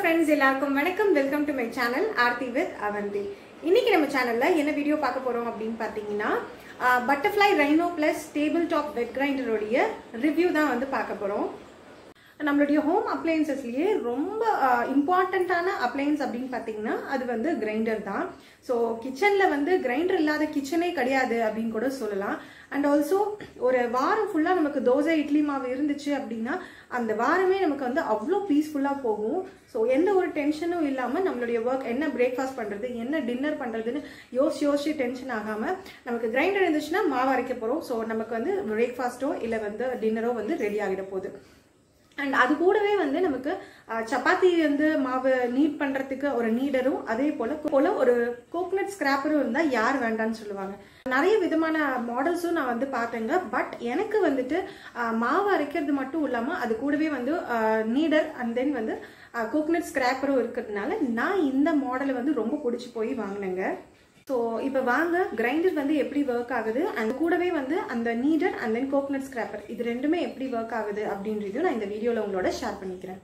friends, எல்லாருக்கும் வணக்கம். Welcome to my channel Aarthi with Avanthi. இன்னைக்கு நம்ம சேனல்ல என்ன வீடியோ பார்க்க போறோம் அப்படின்னு பாத்தீங்கன்னா butterfly rhino plus table top wet கிரைண்டரோட ரிவ்யூ தான் வந்து பார்க்க போறோம். நம்மளுடைய ஹோம் அப்ளையன்சஸ்லயே ரொம்ப இம்பார்ட்டன்டான அப்ளையன்ஸ் அப்படின்னு பாத்தீங்கன்னா அது வந்து கிரைண்டர் தான். ஸோ கிச்சன்ல வந்து கிரைண்டர் இல்லாத கிச்சனே கிடையாது அப்படின்னு கூட சொல்லலாம். அண்ட் ஆல்சோ ஒரு வாரம் ஃபுல்லா நமக்கு தோசை இட்லி மாவு இருந்துச்சு அப்படின்னா அந்த வாரமே நமக்கு வந்து அவ்வளோ பீஸ்ஃபுல்லா போகும். ஸோ எந்த ஒரு டென்ஷனும் இல்லாம நம்மளுடைய ஒர்க் என்ன பிரேக்ஃபாஸ்ட் பண்றது என்ன டின்னர் பண்றதுன்னு யோசிச்சு டென்ஷன் ஆகாம நமக்கு கிரைண்டர் இருந்துச்சுன்னா மாவு அரைக்க போறோம். ஸோ நமக்கு வந்து பிரேக்ஃபாஸ்டோ இல்லை வந்து டின்னரோ வந்து ரெடி ஆகிட போகுது. அண்ட் அது கூடவே வந்து நமக்கு சப்பாத்தி வந்து மாவு நீட் பண்றதுக்கு ஒரு நீடரும் அதே போல ஒரு கோகனட் ஸ்கிராப்பரும் இருந்தா யார் வேண்டான்னு சொல்லுவாங்க. நிறைய விதமான மாடல்ஸும் நான் வந்து பார்த்தேங்க. பட் எனக்கு வந்துட்டு மாவு அரைக்கிறது மட்டும் இல்லாம அது கூடவே வந்து நீடர் அண்ட் தென் வந்து கோகனட் ஸ்கிராப்பரும் இருக்கிறதுனால நான் இந்த மாடலை வந்து ரொம்ப பிடிச்சி போய் வாங்கினேங்க. ஸோ இப்போ வாங்க கிரைண்டர் வந்து எப்படி ஒர்க் ஆகுது அண்ட் கூடவே வந்து அந்த kneader and then coconut scraper இது ரெண்டுமே எப்படி ஒர்க் ஆகுது அப்படின்றதையும் நான் இந்த வீடியோவில் உங்களோட ஷேர் பண்ணிக்கிறேன்.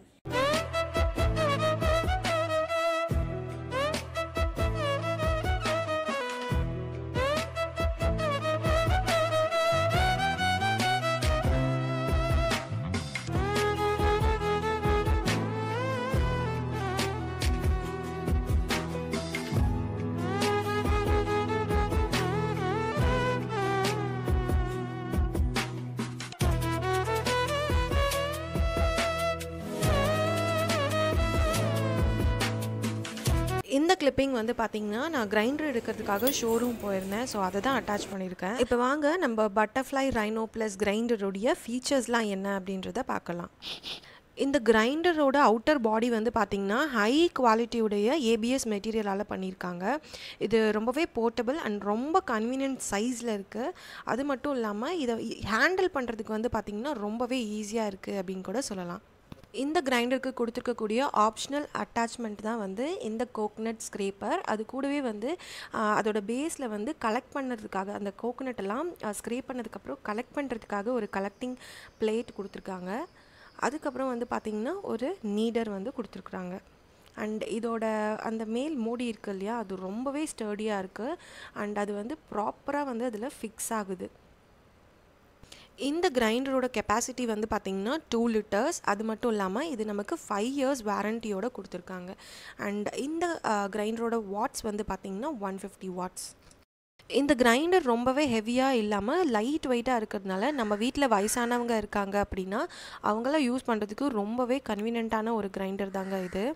இந்த கிளிப்பிங் வந்து பார்த்தீங்கன்னா நான் கிரைண்டர் எடுக்கிறதுக்காக ஷோரூம் போயிருந்தேன். ஸோ அதை தான் அட்டாச் பண்ணியிருக்கேன். இப்போ வாங்க நம்ம பட்டர்ஃப்ளை ரைனோ ப்ளஸ் கிரைண்டருடைய ஃபீச்சர்ஸ்லாம் என்ன அப்படின்றத பார்க்கலாம். இந்த கிரைண்டரோட அவுட்டர் பாடி வந்து பார்த்திங்கன்னா ஹை குவாலிட்டியுடைய ஏபிஎஸ் மெட்டீரியலால் பண்ணியிருக்காங்க. இது ரொம்பவே போர்ட்டபிள் அண்ட் ரொம்ப கன்வீனியன்ட் சைஸில் இருக்குது. அது மட்டும் இல்லாமல் இதை ஹேண்டில் பண்ணுறதுக்கு வந்து பார்த்திங்கன்னா ரொம்பவே ஈஸியாக இருக்குது அப்படின்னு கூட சொல்லலாம். இந்த கிரைண்டருக்கு கொடுத்துருக்கக்கூடிய ஆப்ஷனல் அட்டாச்மெண்ட் தான் வந்து இந்த கோகனட் ஸ்க்ரேப்பர். அது கூடவே வந்து அதோட பேஸில் வந்து கலெக்ட் பண்ணுறதுக்காக அந்த கோகனட் எல்லாம் ஸ்க்ரேப் பண்ணதுக்கப்புறம் கலெக்ட் பண்ணுறதுக்காக ஒரு கலெக்டிங் பிளேட் கொடுத்துருக்காங்க. அதுக்கப்புறம் வந்து பார்த்திங்கன்னா ஒரு நீடர் வந்து கொடுத்துருக்குறாங்க. அண்ட் இதோட அந்த மேல் மூடி இருக்குது இல்லையா, அது ரொம்பவே ஸ்டர்டியாக இருக்குது. அண்ட் அது வந்து ப்ராப்பராக வந்து அதில் ஃபிக்ஸ் ஆகுது. இந்த கிரைண்டரோட கெப்பாசிட்டி வந்து பார்த்திங்கன்னா 2 லிட்டர்ஸ். அது மட்டும் இல்லாமல் இது நமக்கு 5 இயர்ஸ் வாரண்டியோடு கொடுத்துருக்காங்க. அண்ட் இந்த கிரைண்டரோட வாட்ஸ் வந்து பார்த்திங்கன்னா 150 வாட்ஸ். இந்த கிரைண்டர் ரொம்பவே ஹெவியாக இல்லாமல் லைட் வெயிட்டாக இருக்கிறதுனால நம்ம வீட்டில் வயசானவங்க இருக்காங்க அப்படின்னா அவங்களாம் யூஸ் பண்ணுறதுக்கு ரொம்பவே கன்வீனியண்ட்டான ஒரு கிரைண்டர் தாங்க இது.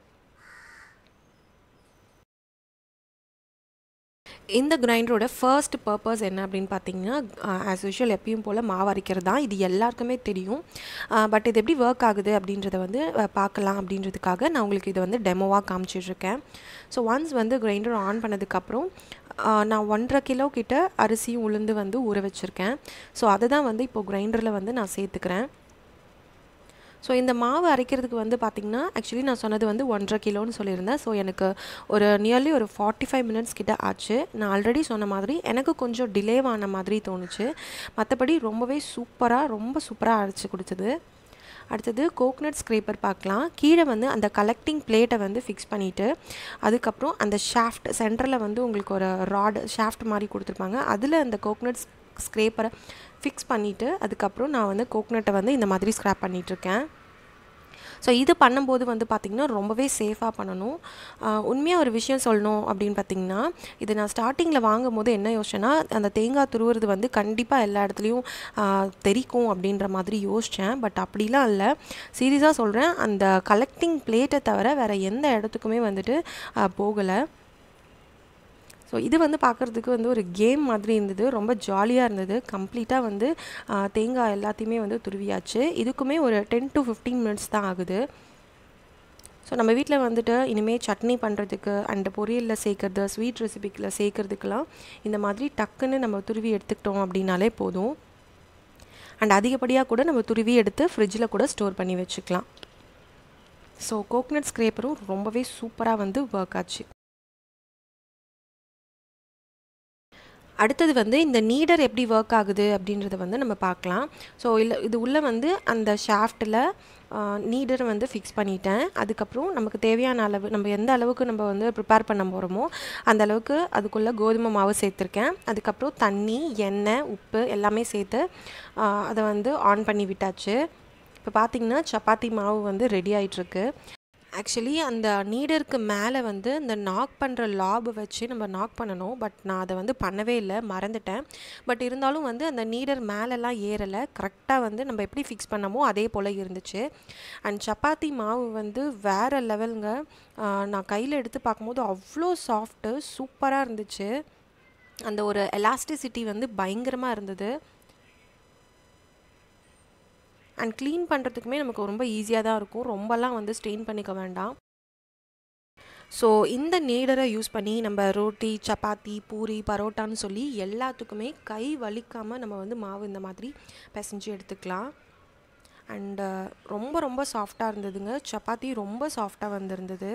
இந்த கிரைண்டரோட ஃபர்ஸ்ட் பர்பஸ் என்ன அப்படின்னு பார்த்தீங்கன்னா ஆஸ் யூஷுவல் எப்பயும் போல் மாவு அரைக்கிறது தான். இது எல்லாருக்குமே தெரியும். பட் இது எப்படி ஒர்க் ஆகுது அப்படின்றத வந்து பார்க்கலாம் அப்படின்றதுக்காக நான் உங்களுக்கு இதை வந்து டெமோவாக காமிச்சிட்ருக்கேன். ஸோ ஒன்ஸ் வந்து கிரைண்டர் ஆன் பண்ணதுக்கப்புறம் நான் 1.5 கிலோ கிட்ட அரிசியும் உளுந்து வந்து ஊற வச்சுருக்கேன். ஸோ அதை தான் வந்து இப்போது கிரைண்டரில் வந்து நான் சேர்த்துக்கிறேன். ஸோ இந்த மாவு அரைக்கிறதுக்கு வந்து பார்த்திங்கன்னா ஆக்சுவலி நான் சொன்னது வந்து 1.5 கிலோன்னு சொல்லியிருந்தேன். ஸோ எனக்கு ஒரு நியர்லி ஒரு 45 மினிட்ஸ் கிட்ட ஆச்சு. நான் ஆல்ரெடி சொன்ன மாதிரி எனக்கு கொஞ்சம் டிலேவான மாதிரி தோணுச்சு. மற்றபடி ரொம்பவே ரொம்ப சூப்பராக அரைச்சி கொடுத்தது. அடுத்தது கோகனட் ஸ்க்ரேப்பர் பார்க்கலாம். கீழே வந்து அந்த கலெக்டிங் பிளேட்டை வந்து ஃபிக்ஸ் பண்ணிவிட்டு அதுக்கப்புறம் அந்த ஷாஃப்ட் சென்டரில் வந்து உங்களுக்கு ஒரு ராட் ஷாஃப்ட் மாதிரி கொடுத்துருப்பாங்க. அதில் அந்த கோகனட் ஸ்க்ரேப்பரை ஃபிக்ஸ் பண்ணிவிட்டு அதுக்கப்புறம் நான் வந்து கோகனட்டை வந்து இந்த மாதிரி ஸ்க்ராப் பண்ணிகிட்ருக்கேன். ஸோ இது பண்ணும்போது வந்து பார்த்திங்கன்னா ரொம்பவே சேஃபாக பண்ணணும். உண்மையாக ஒரு விஷயம் சொல்லணும் அப்படின்னு பார்த்திங்கன்னா இது நான் ஸ்டார்டிங்கில் வாங்கும் போது என்ன யோசிச்சேன்னா அந்த தேங்காய் துருவுறது வந்து கண்டிப்பாக எல்லா இடத்துலையும் தெரிக்கும் அப்படின்ற மாதிரி யோசித்தேன். பட் அப்படிலாம் இல்லை. சீரியஸாக சொல்கிறேன், அந்த கலெக்டிங் பிளேட்டை தவிர வேறு எந்த இடத்துக்குமே வந்துட்டு போகலை. ஸோ இது வந்து பார்க்குறதுக்கு வந்து ஒரு கேம் மாதிரி இருந்தது. ரொம்ப ஜாலியாக இருந்தது. கம்ப்ளீட்டாக வந்து தேங்காய் எல்லாத்தையுமே வந்து துருவியாச்சு. இதுக்குமே ஒரு 10 to 15 மினிட்ஸ் தான் ஆகுது. ஸோ நம்ம வீட்டில் வந்துட்டு இனிமேல் சட்னி பண்ணுறதுக்கு அண்ட் பொரியலில் சேர்க்குறது ஸ்வீட் ரெசிபிக்கில் சேர்க்குறதுக்கெலாம் இந்த மாதிரி டக்குன்னு நம்ம துருவி எடுத்துக்கிட்டோம் அப்படின்னாலே போதும். அண்ட் அதிகப்படியாக கூட நம்ம துருவி எடுத்து ஃப்ரிட்ஜில் கூட ஸ்டோர் பண்ணி வச்சுக்கலாம். ஸோ கோகனட் ஸ்க்ரேப்பரும் ரொம்பவே சூப்பராக வந்து ஒர்க் ஆச்சு. அடுத்தது வந்து இந்த நீடர் எப்படி ஒர்க் ஆகுது அப்படின்றத வந்து நம்ம பார்க்கலாம். ஸோ இது உள்ளே வந்து அந்த ஷாஃப்ட்டில் நீடர் வந்து ஃபிக்ஸ் பண்ணிட்டேன். அதுக்கப்புறம் நமக்கு தேவையான அளவு நம்ம எந்த அளவுக்கு நம்ம வந்து ப்ரிப்பேர் பண்ண போகிறோமோ அந்த அளவுக்கு அதுக்குள்ளே கோதுமை மாவு சேர்த்துருக்கேன். அதுக்கப்புறம் தண்ணி, எண்ணெய், உப்பு எல்லாமே சேர்த்து அதை வந்து ஆன் பண்ணி விட்டாச்சு. இப்போ பார்த்திங்கன்னா சப்பாத்தி மாவு வந்து ரெடி ஆகிட்டுருக்கு. ஆக்சுவலி அந்த நீடருக்கு மேலே வந்து இந்த நாக் பண்ணுற லாபை வச்சு நம்ம நாக் பண்ணணும். பட் நான் அதை வந்து பண்ணவே இல்லை, மறந்துட்டேன். பட் இருந்தாலும் வந்து அந்த நீடர் மேலெல்லாம் ஏறலை, கரெக்டாக வந்து நம்ம எப்படி ஃபிக்ஸ் பண்ணமோ அதே போல் இருந்துச்சு. அண்ட் சப்பாத்தி மாவு வந்து வேறு லெவலுங்க. நான் கையில் எடுத்து பார்க்கும்போது அவ்வளோ சாஃப்ட்டு, சூப்பராக இருந்துச்சு. அந்த ஒரு எலாஸ்டிசிட்டி வந்து பயங்கரமாக இருந்தது. அண்ட் க்ளீன் பண்ணுறதுக்குமே நமக்கு ரொம்ப ஈஸியாக தான் இருக்கும், ரொம்பலாம் வந்து ஸ்ட்ரெயின் பண்ணிக்க வேண்டாம். ஸோ இந்த நீடரை யூஸ் பண்ணி நம்ம ரோட்டி, சப்பாத்தி, பூரி, பரோட்டான்னு சொல்லி எல்லாத்துக்குமே கை வலிக்காமல் நம்ம வந்து மாவு இந்த மாதிரி பிசைஞ்சு எடுத்துக்கலாம். அண்டு ரொம்ப ரொம்ப சாஃப்டாக இருந்ததுங்க. சப்பாத்தி ரொம்ப சாஃப்டாக வந்திருந்தது.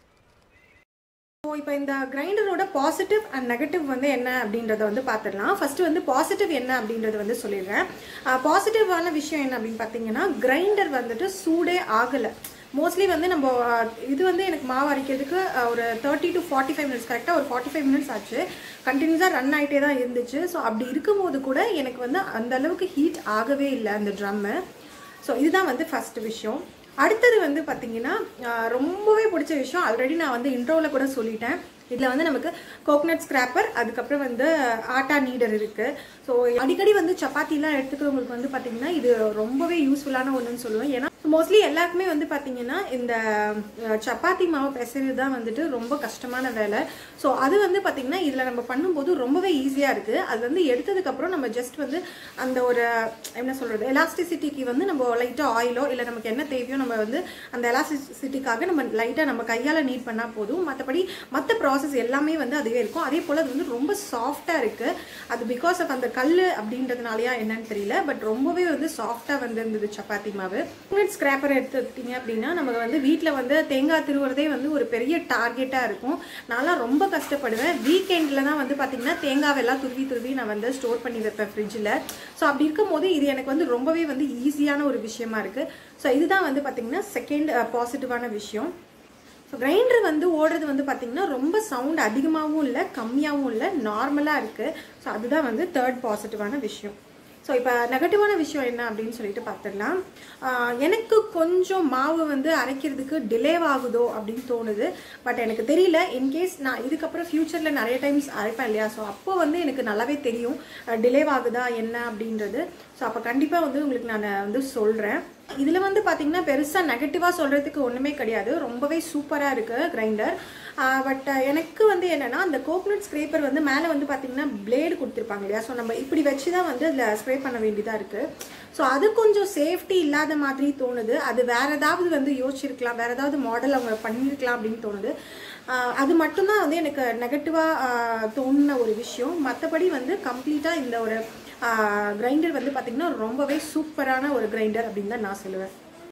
ஸோ இப்போ இந்த கிரைண்டரோட பாசிட்டிவ் அண்ட் நெகட்டிவ் வந்து என்ன அப்படின்றத வந்து பார்த்துடலாம். ஃபஸ்ட்டு வந்து பாசிட்டிவ் என்ன அப்படின்றத வந்து சொல்லிடுறேன். பாசிட்டிவான விஷயம் என்ன அப்படின்னு பார்த்தீங்கன்னா, கிரைண்டர் வந்துட்டு சூடே ஆகலை. மோஸ்ட்லி வந்து நம்ம இது வந்து எனக்கு மாவு அரைக்கிறதுக்கு ஒரு 30 to 45 மினிட்ஸ், கரெக்டாக ஒரு 45 மினிட்ஸ் ஆச்சு. கண்டினியூஸாக ரன் ஆகிட்டே தான் இருந்துச்சு. ஸோ அப்படி இருக்கும்போது கூட எனக்கு வந்து அந்த அளவுக்கு ஹீட் ஆகவே இல்லை அந்த ட்ரம்மு. ஸோ இதுதான் வந்து ஃபஸ்ட்டு விஷயம். அடுத்தது வந்து பார்த்தீங்கன்னா, ரொம்பவே பிடிச்ச விஷயம், ஆல்ரெடி நான் வந்து இன்ட்ரோவில் கூட சொல்லிட்டேன். இதில் வந்து நமக்கு கோகனட் ஸ்க்ராப்பர், அதுக்கப்புறம் வந்து ஆட்டா நீடர் இருக்குது. ஸோ அடிக்கடி வந்து சப்பாத்திலாம் எடுத்துக்கிறவங்களுக்கு வந்து பார்த்தீங்கன்னா இது ரொம்பவே யூஸ்ஃபுல்லான ஒன்றுன்னு சொல்லுவேன். ஏன்னா மோஸ்ட்லி எல்லாருக்குமே வந்து பார்த்தீங்கன்னா இந்த சப்பாத்தி மாவு பிசைறது தான் வந்துட்டு ரொம்ப கஷ்டமான வேலை. ஸோ அது வந்து பார்த்தீங்கன்னா இதில் நம்ம பண்ணும்போது ரொம்பவே ஈஸியாக இருக்குது. அது வந்து எடுத்ததுக்கப்புறம் நம்ம ஜஸ்ட் வந்து அந்த ஒரு என்ன சொல்கிறது, எலாஸ்டிசிட்டிக்கு வந்து நம்ம லைட்டாக ஆயிலோ இல்லை நமக்கு என்ன தேவையோ நம்ம வந்து அந்த எலாஸ்டிசிட்டிக்காக நம்ம லைட்டாக நம்ம கையால் நீட் பண்ணால் போதும். மற்றபடி மற்ற ப்ராசஸ் எல்லாமே வந்து அதுவே இருக்கும். அதே போல் அது வந்து ரொம்ப சாஃப்டாக இருக்குது. அது பிகாஸ் ஆஃப் அந்த கல் அப்படின்றதுனாலயா என்னன்னு தெரியல, பட் ரொம்பவே வந்து சாஃப்டாக வந்து இருந்தது சப்பாத்தி மாவு. ஸ்க்ராப்பர் எடுத்துக்கிட்டீங்க அப்படின்னா நமக்கு வந்து வீட்டில் வந்து தேங்காய் திருவுறதே வந்து ஒரு பெரிய டார்கெட்டாக இருக்கும். நான்லாம் ரொம்ப கஷ்டப்படுவேன். வீக்கெண்டில் தான் வந்து பார்த்தீங்கன்னா தேங்காவெல்லாம் துருவி நான் வந்து ஸ்டோர் பண்ணி வைப்பேன் ஃப்ரிட்ஜில். ஸோ அப்படி இருக்கும் போது இது எனக்கு வந்து ரொம்பவே வந்து ஈஸியான ஒரு விஷயமா இருக்குது. ஸோ இதுதான் வந்து பார்த்தீங்கன்னா செகண்ட் பாசிட்டிவான விஷயம். ஸோ கிரைண்டர் வந்து ஓடுறது வந்து பார்த்தீங்கன்னா ரொம்ப சவுண்ட் அதிகமாகவும் இல்லை, கம்மியாகவும் இல்லை, நார்மலாக இருக்குது. ஸோ அதுதான் வந்து தேர்ட் பாசிட்டிவான விஷயம். ஸோ இப்போ நெகட்டிவான விஷயம் என்ன அப்படின்னு சொல்லிட்டு பார்த்துடலாம். எனக்கு கொஞ்சம் மாவு வந்து அரைக்கிறதுக்கு டிலே ஆகுதோ அப்படின்னு தோணுது. பட் எனக்கு தெரியல, இன்கேஸ் நான் இதுக்கப்புறம் ஃப்யூச்சரில் நிறைய டைம்ஸ் அரைப்பேன் இல்லையா, ஸோ அப்போ வந்து எனக்கு நல்லாவே தெரியும் டிலே ஆகுதா என்ன அப்படின்றது. ஸோ அப்போ கண்டிப்பாக வந்து உங்களுக்கு நான் வந்து சொல்கிறேன். இதில் வந்து பார்த்தீங்கன்னா பெருசாக நெகட்டிவாக சொல்கிறதுக்கு ஒன்றுமே கிடையாது, ரொம்பவே சூப்பராக இருக்குது கிரைண்டர். பட் எனக்கு வந்து என்னென்னா அந்த கோகனட் ஸ்க்ரேப்பர் வந்து மேலே வந்து பார்த்தீங்கன்னா பிளேடு கொடுத்துருப்பாங்க இல்லையா, ஸோ நம்ம இப்படி வச்சு தான் வந்து அதில் ஸ்ப்ரே பண்ண வேண்டியதாக இருக்குது. ஸோ அது கொஞ்சம் சேஃப்டி இல்லாத மாதிரி தோணுது. அது வேறு ஏதாவது வந்து யோசிச்சிருக்கலாம், வேறு ஏதாவது மாடல் அவங்க பண்ணியிருக்கலாம் அப்படின்னு தோணுது. அது மட்டும்தான் வந்து எனக்கு நெகட்டிவாக தோணுன ஒரு விஷயம். மற்றபடி வந்து கம்ப்ளீட்டாக இந்த ஒரு கிரைண்டர் வந்து பார்த்திங்கன்னா ரொம்பவே சூப்பரான ஒரு கிரைண்டர் அப்படின்னு தான் நான் சொல்லுவேன்.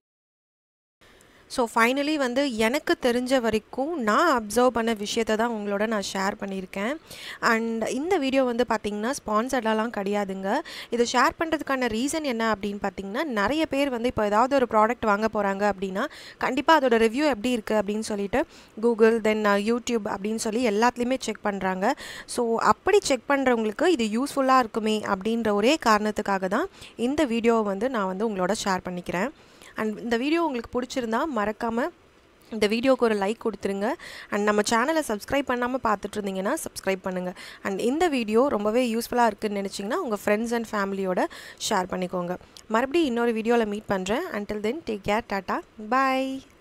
ஸோ ஃபைனலி வந்து எனக்கு தெரிஞ்ச வரைக்கும் நான் அப்சர்வ் பண்ண விஷயத்தை தான் உங்களோட நான் ஷேர் பண்ணியிருக்கேன். அண்ட் இந்த வீடியோ வந்து பார்த்திங்கன்னா ஸ்பான்சர்டெலாம் கிடையாதுங்க. இதை ஷேர் பண்ணுறதுக்கான ரீசன் என்ன அப்படின்னு பார்த்திங்கன்னா, நிறைய பேர் வந்து இப்போ ஏதாவது ஒரு ப்ராடக்ட் வாங்க போகிறாங்க அப்படின்னா கண்டிப்பாக அதோட ரிவ்யூ எப்படி இருக்குது அப்படின்னு சொல்லிட்டு கூகுள், தென் யூடியூப் அப்படின்னு சொல்லி எல்லாத்துலேயுமே செக் பண்ணுறாங்க. ஸோ அப்படி செக் பண்ணுறவங்களுக்கு இது யூஸ்ஃபுல்லாக இருக்குமே அப்படின்ற ஒரே காரணத்துக்காக தான் இந்த வீடியோவை வந்து நான் வந்து உங்களோட ஷேர் பண்ணிக்கிறேன். அண்ட் இந்த வீடியோ உங்களுக்கு பிடிச்சிருந்தா மறக்காமல் இந்த வீடியோவுக்கு ஒரு லைக் கொடுத்துருங்க. அண்ட் நம்ம சேனலை சப்ஸ்கிரைப் பண்ணாமல் பார்த்துட்டு இருந்தீங்கன்னா சப்ஸ்கிரைப் பண்ணுங்கள். அண்ட் இந்த வீடியோ ரொம்பவே யூஸ்ஃபுல்லாக இருக்குதுன்னு நினச்சிங்கன்னா உங்கள் ஃப்ரெண்ட்ஸ் அண்ட் ஃபேமிலியோட ஷேர் பண்ணிக்கோங்க. மறுபடியும் இன்னொரு வீடியோவில் மீட் பண்ணுறேன். Until then take care, tata, பாய்.